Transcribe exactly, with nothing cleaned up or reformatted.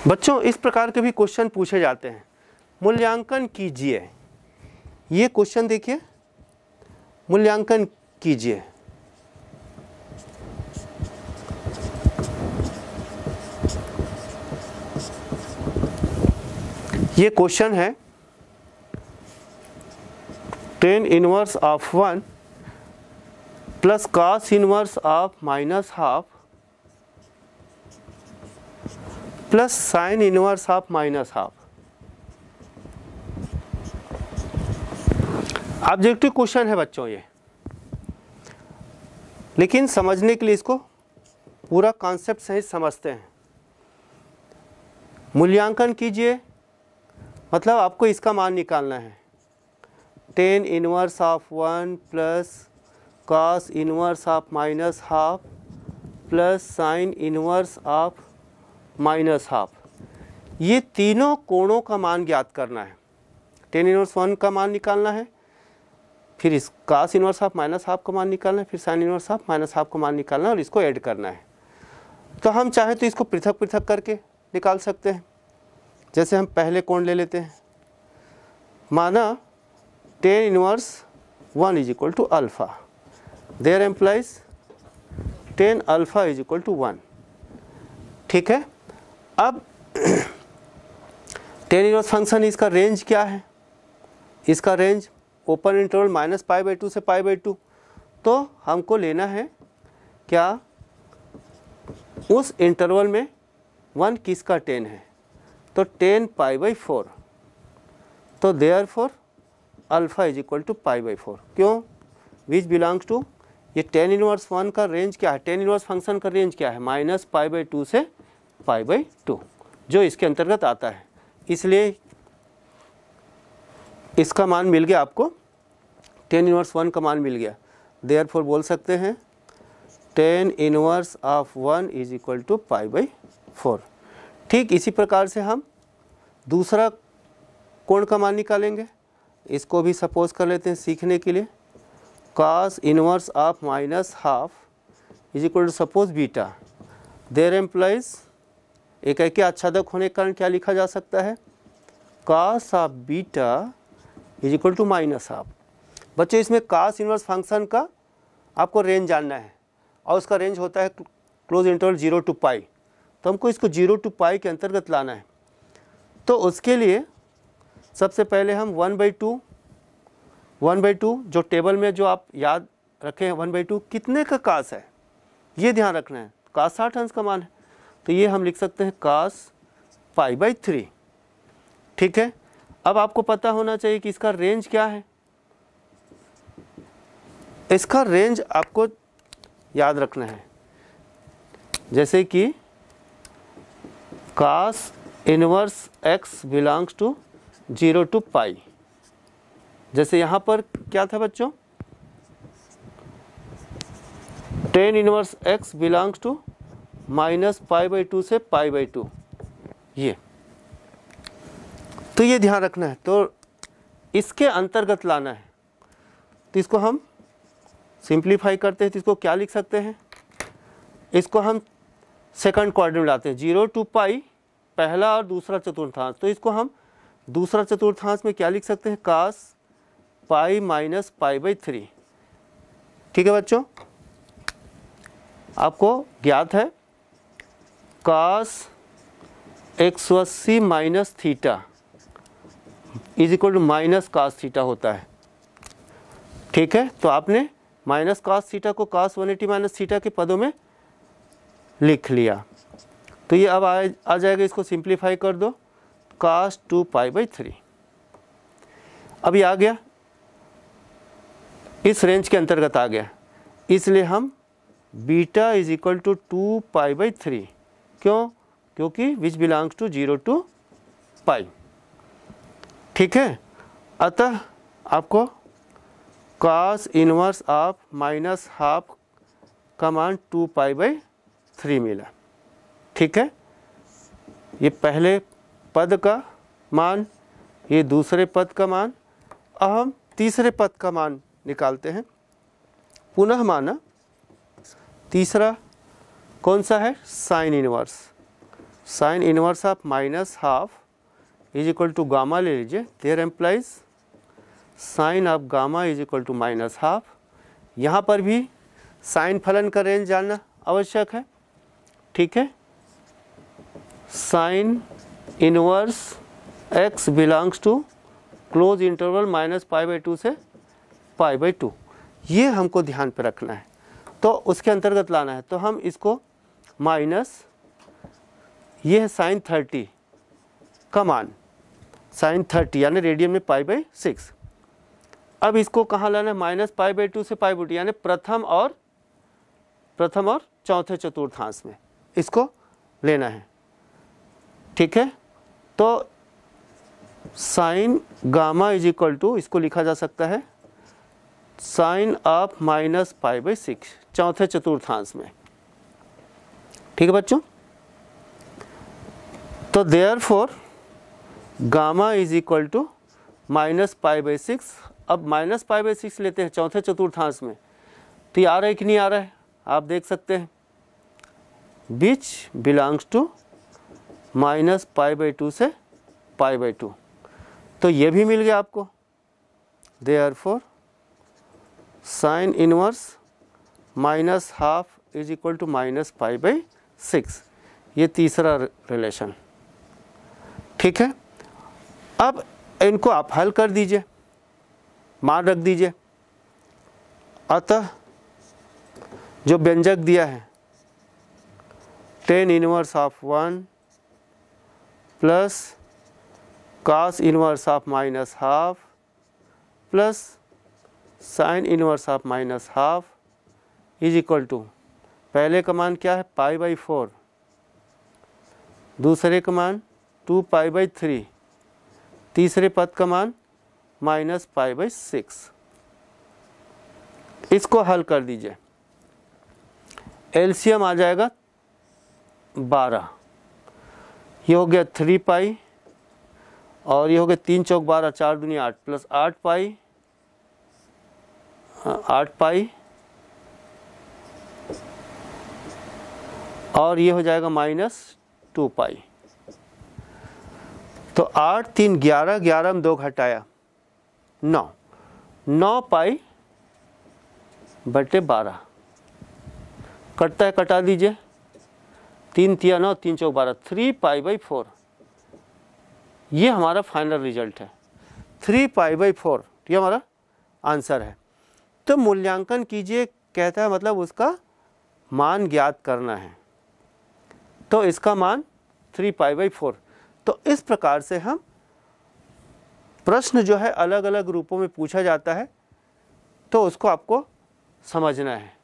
बच्चों इस प्रकार के भी क्वेश्चन पूछे जाते हैं। मूल्यांकन कीजिए, ये क्वेश्चन देखिए, मूल्यांकन कीजिए। ये क्वेश्चन है tan inverse of one plus cos inverse of minus half plus sine inverse of minus half. Objective question है बच्चों ये, लेकिन समझने के लिए इसको पूरा कॉन्सेप्ट सही समझते हैं। मूल्यांकन कीजिए मतलब आपको इसका मान निकालना है। Tan inverse of one plus cos inverse of minus half plus sine inverse of minus half, ये तीनों कोणों का मान ज्ञात करना है। टेन इनवर्स वन का मान निकालना है, फिर इस cos inverse of minus half का मान निकालना है, फिर sine inverse of minus half का मान निकालना है और इसको ऐड करना है। तो हम चाहे तो इसको पृथक पृथक करके निकाल सकते हैं। जैसे हम पहले कोण ले लेते हैं, माना tan inverse one is equal to alpha, there implies tan alpha is equal to one. ठीक है, अब टेन इनवर्स फंक्शन, इसका रेंज क्या है? इसका range open interval minus pi by two से पाई बाई टू। तो हमको लेना है क्या, उस इंटरवल में वन किसका टेन है, तो टेन पाई बाई फोर। तो therefore alpha is equal to pi by four. क्यों? विच बिलोंग्स टू, ये टेन इनवर्स वन का रेंज क्या है, टेन इनवर्स फंक्शन का रेंज क्या है, माइनस पाई बाई टू से पाई बाई टू, जो इसके अंतर्गत आता है। इसलिए इसका मान मिल गया आपको, टेन इनवर्स वन का मान मिल गया। देयरफॉर बोल सकते हैं tan inverse of one is equal to pi by four. ठीक इसी प्रकार से हम दूसरा कोण का मान निकालेंगे। इसको भी सपोज कर लेते हैं सीखने के लिए। Cos inverse of minus half is equal to suppose beta. There implies एक एक आच्छादक होने के कारण क्या लिखा जा सकता है, cos of beta is equal to minus half. बच्चों इसमें कॉस इनवर्स फंक्शन का आपको रेंज जानना है और उसका रेंज होता है close interval zero to pi. तो हमको इसको जीरो टू पाई के अंतर्गत लाना है। तो उसके लिए सबसे पहले हम one by two one by two जो टेबल में जो आप याद रखें हैं, वन बाई टू कितने का कास है ये ध्यान रखना है। कास साठ अंश का मान है, तो ये हम लिख सकते हैं कास पाई बाई थ्री। ठीक है, अब आपको पता होना चाहिए कि इसका रेंज क्या है। इसका रेंज आपको याद रखना है, जैसे कि cos inverse x belongs to zero to pi. जैसे यहाँ पर क्या था बच्चों, tan inverse x belongs to minus pi by two से पाई बाई टू, ये तो ये ध्यान रखना है। तो इसके अंतर्गत लाना है, तो इसको हम सिंप्लीफाई करते हैं। तो इसको क्या लिख सकते हैं, इसको हम सेकंड क्वाड्रेंट में लाते हैं। जीरो टू पाई पहला और दूसरा चतुर्थांश, तो इसको हम दूसरा चतुर्थांश में क्या लिख सकते हैं, cos pi minus pi by three. ठीक है बच्चों, आपको ज्ञात है कास एक सौ अस्सी minus theta is equal to minus cos theta होता है। ठीक है, तो आपने माइनस कास थीटा को cos one eighty minus theta के पदों में लिख लिया। तो ये अब आ, आ जाएगा, इसको सिंप्लीफाई कर दो, cos two pi by three. अब ये आ गया, इस रेंज के अंतर्गत आ गया। इसलिए हम beta is equal to two pi by three. क्यों? क्योंकि which belongs to zero to pi. ठीक है, अतः आपको cos inverse of minus half का मान टू पाई बाई थ्री मिला। ठीक है, ये पहले पद का मान, ये दूसरे पद का मान। अब हम तीसरे पद का मान निकालते हैं। पुनः माना तीसरा कौन सा है, sine inverse. Sine inverse of minus half is equal to gamma ले लीजिए, there implies sine of gamma is equal to minus half. यहाँ पर भी साइन फलन का रेंज जानना आवश्यक है, ठीक है। Sine inverse x belongs to close interval minus pi by two से पाई बाई टू, ये हमको ध्यान पे रखना है, तो उसके अंतर्गत लाना है। तो हम इसको माइनस, ये है साइन थर्टी का मान, साइन थर्टी यानी रेडियन में पाई बाई सिक्स। अब इसको कहाँ लाना है, माइनस पाई बाई टू से पाई बाई टू, यानी प्रथम और प्रथम और चौथे चतुर्थांश में इसको लेना है, ठीक है। तो sine gamma is equal to, इसको लिखा जा सकता है sine of minus pi by six चौथे चतुर्थांश में, ठीक है बच्चों। तो therefore gamma is equal to minus pi by six. अब माइनस पाई बाई सिक्स लेते हैं चौथे चतुर्थांश में, तो ये आ रहा है कि नहीं आ रहा है, आप देख सकते हैं, which belongs to minus pi by two से पाई बाई टू, तो ये भी मिल गया आपको। Therefore sine inverse minus half is equal to minus pi by six, ये तीसरा रिलेशन, ठीक है। अब इनको आप हल कर दीजिए, मान रख दीजिए। अतः जो व्यंजक दिया है tan inverse of one plus cos inverse of minus half plus sine inverse of minus half is equal to, पहले का मान क्या है पाई बाई फोर, दूसरे का मान टू पाई बाई थ्री, तीसरे पद का मान माइनस पाई बाई सिक्स। इसको हल कर दीजिए, एलसीएम आ जाएगा बारह, ये हो गया थ्री पाई और ये हो गया तीन चौक बारह, चार दुनिया आठ प्लस आठ पाई, आठ पाई और ये हो जाएगा माइनस टू पाई। तो आठ तीन ग्यारह, ग्यारह में दो घटाया नौ, नौ पाई बटे बारह, कटता है कटा दीजिए, तीन तिया नौ, तीन चौक बारह, थ्री पाई बाई फोर, ये हमारा फाइनल रिजल्ट है, थ्री पाई बाई फोर, ये हमारा आंसर है। तो मूल्यांकन कीजिए कहता है, मतलब उसका मान ज्ञात करना है, तो इसका मान थ्री पाई बाई फोर। तो इस प्रकार से हम प्रश्न जो है अलग अलग रूपों में पूछा जाता है, तो उसको आपको समझना है।